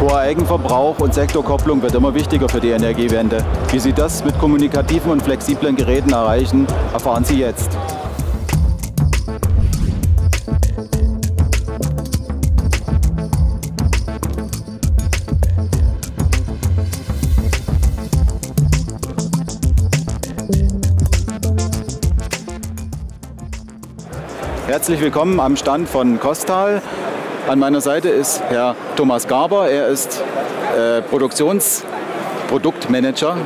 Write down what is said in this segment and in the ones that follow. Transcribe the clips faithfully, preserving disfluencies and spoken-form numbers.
Hoher Eigenverbrauch und Sektorkopplung wird immer wichtiger für die Energiewende. Wie Sie das mit kommunikativen und flexiblen Geräten erreichen, erfahren Sie jetzt. Herzlich willkommen am Stand von Kostal. An meiner Seite ist Herr Thomas Garber. Er ist äh, Produktionsproduktmanager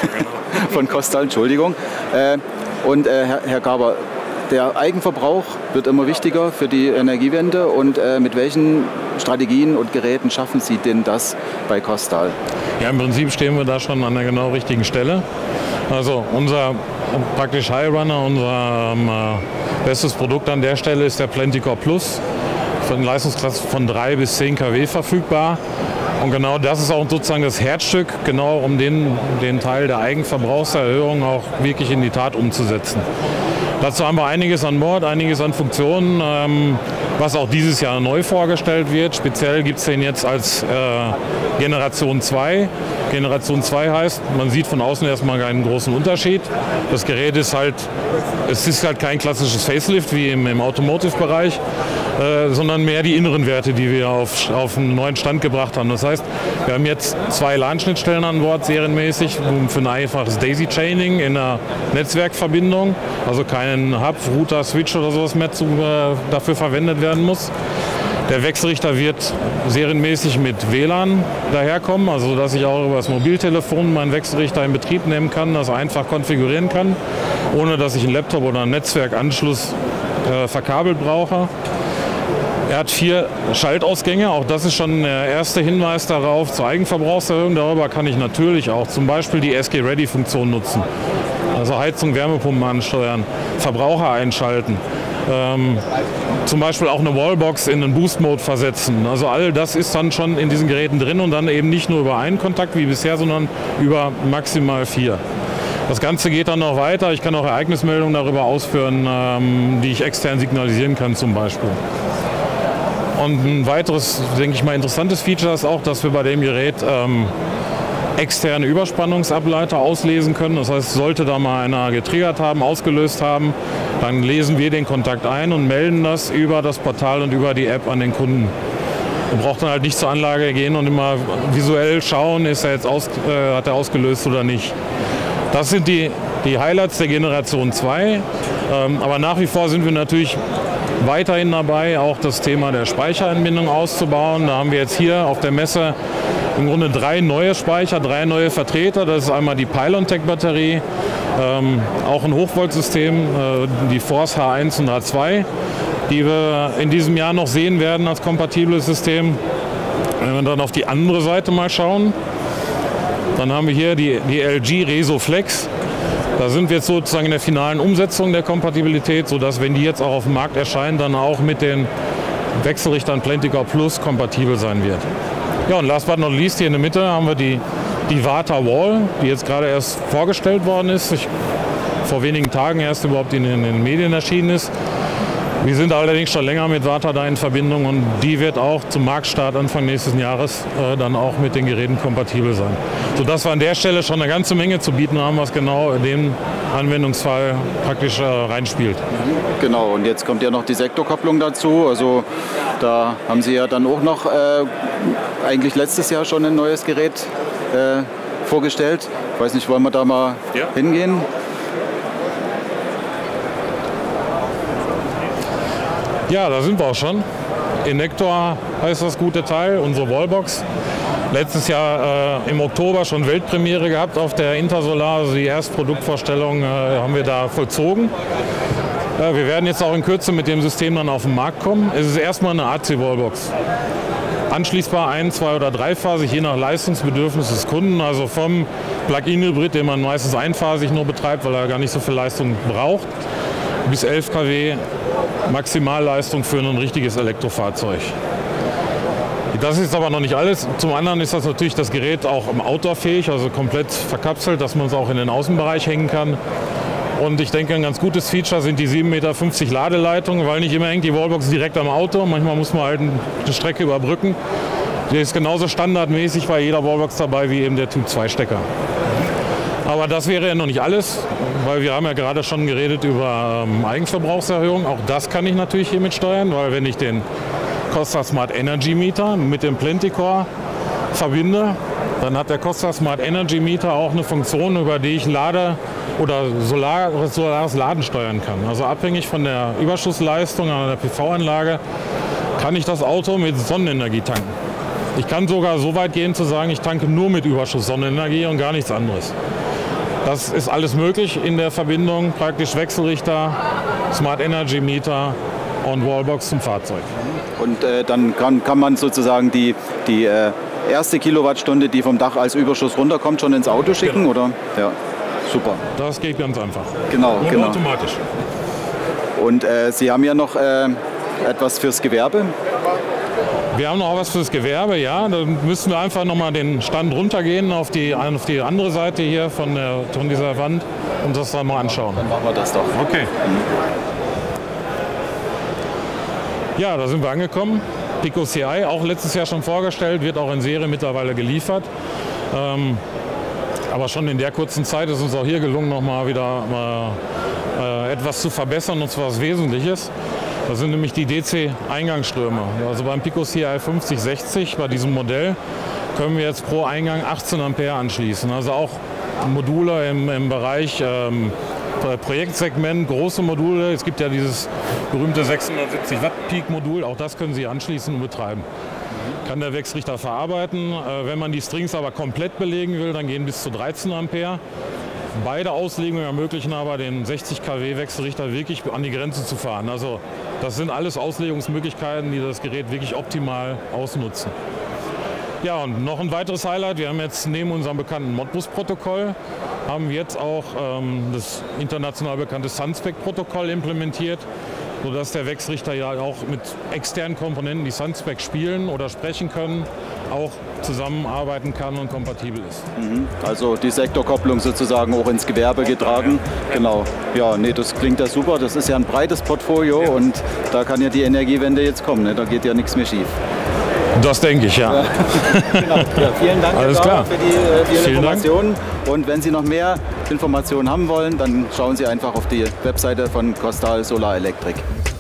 von Kostal, Entschuldigung. Äh, und äh, Herr, Herr Garber, der Eigenverbrauch wird immer wichtiger für die Energiewende. Und äh, mit welchen Strategien und Geräten schaffen Sie denn das bei Kostal? Ja, im Prinzip stehen wir da schon an der genau richtigen Stelle. Also unser praktisch Highrunner, unser ähm, bestes Produkt an der Stelle ist der Plentycore Plus. Für eine Leistungsklasse von drei bis zehn Kilowatt verfügbar. Und genau das ist auch sozusagen das Herzstück, genau um den, den Teil der Eigenverbrauchserhöhung auch wirklich in die Tat umzusetzen. Dazu haben wir einiges an Bord, einiges an Funktionen, ähm, was auch dieses Jahr neu vorgestellt wird. Speziell gibt es den jetzt als äh, Generation zwei. Generation zwei heißt, man sieht von außen erstmal keinen großen Unterschied. Das Gerät ist halt, es ist halt kein klassisches Facelift wie im, im Automotive-Bereich, äh, sondern mehr die inneren Werte, die wir auf, auf einen neuen Stand gebracht haben. Das heißt, wir haben jetzt zwei LAN-Schnittstellen an Bord, serienmäßig, für ein einfaches Daisy-Chaining in der Netzwerkverbindung, also keinen Hub, Router, Switch oder sowas mehr zu, äh, dafür verwendet werden muss. Der Wechselrichter wird serienmäßig mit W L A N daherkommen, also dass ich auch über das Mobiltelefon meinen Wechselrichter in Betrieb nehmen kann, das einfach konfigurieren kann, ohne dass ich einen Laptop oder einen Netzwerkanschluss äh, verkabelt brauche. Er hat vier Schaltausgänge, auch das ist schon der erste Hinweis darauf zur Eigenverbrauchserhöhung. Darüber kann ich natürlich auch zum Beispiel die S G-Ready-Funktion nutzen, also Heizung, Wärmepumpen ansteuern, Verbraucher einschalten. Ähm, zum Beispiel auch eine Wallbox in den Boost-Mode versetzen. Also all das ist dann schon in diesen Geräten drin und dann eben nicht nur über einen Kontakt wie bisher, sondern über maximal vier. Das Ganze geht dann noch weiter. Ich kann auch Ereignismeldungen darüber ausführen, ähm, die ich extern signalisieren kann zum Beispiel. Und ein weiteres, denke ich mal, interessantes Feature ist auch, dass wir bei dem Gerät ähm, externe Überspannungsableiter auslesen können. Das heißt, sollte da mal einer getriggert haben, ausgelöst haben, dann lesen wir den Kontakt ein und melden das über das Portal und über die App an den Kunden. Man braucht dann halt nicht zur Anlage gehen und immer visuell schauen, ist er jetzt aus, äh, hat er ausgelöst oder nicht. Das sind die, die Highlights der Generation zwei. Ähm, aber nach wie vor sind wir natürlich weiterhin dabei, auch das Thema der Speicheranbindung auszubauen. Da haben wir jetzt hier auf der Messe im Grunde drei neue Speicher, drei neue Vertreter. Das ist einmal die Pylontech-Batterie, ähm, auch ein Hochvoltsystem, äh, die Force H eins und H zwei, die wir in diesem Jahr noch sehen werden als kompatibles System. Wenn wir dann auf die andere Seite mal schauen, dann haben wir hier die, die L G Reso Flex. Da sind wir jetzt sozusagen in der finalen Umsetzung der Kompatibilität, sodass, wenn die jetzt auch auf dem Markt erscheinen, dann auch mit den Wechselrichtern Plentycore Plus kompatibel sein wird. Ja, und last but not least, hier in der Mitte haben wir die, die Vata Wall, die jetzt gerade erst vorgestellt worden ist. Ich, vor wenigen Tagen erst überhaupt in, in den Medien erschienen ist. Wir sind allerdings schon länger mit Vata da in Verbindung und die wird auch zum Marktstart Anfang nächsten Jahres äh, dann auch mit den Geräten kompatibel sein. Sodass wir an der Stelle schon eine ganze Menge zu bieten haben, was genau in den Anwendungsfall praktisch äh, reinspielt. Genau, und jetzt kommt ja noch die Sektorkopplung dazu. Also da haben Sie ja dann auch noch äh, eigentlich letztes Jahr schon ein neues Gerät äh, vorgestellt. Ich weiß nicht, wollen wir da mal ja. hingehen? Ja, da sind wir auch schon. Inektor heißt das gute Teil, unsere Wallbox. Letztes Jahr äh, im Oktober schon Weltpremiere gehabt auf der Intersolar. Also die erste Produktvorstellung äh, haben wir da vollzogen. Äh, wir werden jetzt auch in Kürze mit dem System dann auf den Markt kommen. Es ist erstmal eine A C-Wallbox. Anschließbar ein-, zwei- oder dreiphasig, je nach Leistungsbedürfnis des Kunden. Also vom Plug-in-Hybrid, den man meistens einphasig nur betreibt, weil er gar nicht so viel Leistung braucht, bis elf Kilowatt Maximalleistung für ein richtiges Elektrofahrzeug. Das ist aber noch nicht alles. Zum anderen ist das natürlich das Gerät auch outdoor-fähig, also komplett verkapselt, dass man es auch in den Außenbereich hängen kann. Und ich denke, ein ganz gutes Feature sind die sieben Meter fünfzig Ladeleitungen, weil nicht immer hängt die Wallbox direkt am Auto. Manchmal muss man halt eine Strecke überbrücken. Der ist genauso standardmäßig bei jeder Wallbox dabei wie eben der Typ zwei Stecker. Aber das wäre ja noch nicht alles, weil wir haben ja gerade schon geredet über ähm, Eigenverbrauchserhöhung. Auch das kann ich natürlich hiermit steuern, weil wenn ich den Costa Smart Energy Meter mit dem Plenticore verbinde, dann hat der Costa Smart Energy Meter auch eine Funktion, über die ich Lade- oder Solar, solares Laden steuern kann. Also abhängig von der Überschussleistung an der P V-Anlage kann ich das Auto mit Sonnenenergie tanken. Ich kann sogar so weit gehen zu sagen, ich tanke nur mit Überschuss Sonnenenergie und gar nichts anderes. Das ist alles möglich in der Verbindung, praktisch Wechselrichter, Smart Energy Meter und Wallbox zum Fahrzeug. Und äh, dann kann, kann man sozusagen die, die äh, erste Kilowattstunde, die vom Dach als Überschuss runterkommt, schon ins Auto schicken, genau. oder? Ja, super. Das geht ganz einfach. Genau, und genau. automatisch. Und äh, Sie haben ja noch äh, etwas fürs Gewerbe. Wir haben noch was fürs Gewerbe, ja. Da müssen wir einfach noch mal den Stand runtergehen auf die, auf die andere Seite hier von, der, von dieser Wand und das dann mal anschauen. Dann machen wir das doch. Okay. Ja, da sind wir angekommen. Pico C I, auch letztes Jahr schon vorgestellt, wird auch in Serie mittlerweile geliefert. Ähm, aber schon in der kurzen Zeit ist uns auch hier gelungen, noch mal wieder äh, etwas zu verbessern, und zwar was Wesentliches. Das sind nämlich die D C-Eingangsströme. Also beim Pico C I fünfzig sechzig, bei diesem Modell, können wir jetzt pro Eingang achtzehn Ampere anschließen. Also auch Module im, im Bereich ähm, Projektsegment, große Module. Es gibt ja dieses berühmte sechshundertsiebzig Watt Peak-Modul, auch das können Sie anschließen und betreiben. Kann der Wechselrichter verarbeiten. Äh, wenn man die Strings aber komplett belegen will, dann gehen bis zu dreizehn Ampere. Beide Auslegungen ermöglichen aber den sechzig Kilowatt Wechselrichter wirklich an die Grenze zu fahren. Also das sind alles Auslegungsmöglichkeiten, die das Gerät wirklich optimal ausnutzen. Ja, und noch ein weiteres Highlight, wir haben jetzt neben unserem bekannten Modbus-Protokoll, haben wir jetzt auch ähm, das international bekannte Sunspec-Protokoll implementiert, sodass der Wechselrichter ja auch mit externen Komponenten, die Sunspec spielen oder sprechen können, auch zusammenarbeiten kann und kompatibel ist. Mhm. Also die Sektorkopplung sozusagen auch ins Gewerbe getragen. Ja. Genau. Ja, nee, das klingt ja super. Das ist ja ein breites Portfolio, ja. Und da kann ja die Energiewende jetzt kommen. Ne? Da geht ja nichts mehr schief. Das denke ich, ja. Ja. Genau. Ja, vielen Dank Alles klar. für die, die Informationen. Dank. Und wenn Sie noch mehr Informationen haben wollen, dann schauen Sie einfach auf die Webseite von Costal Solar Electric.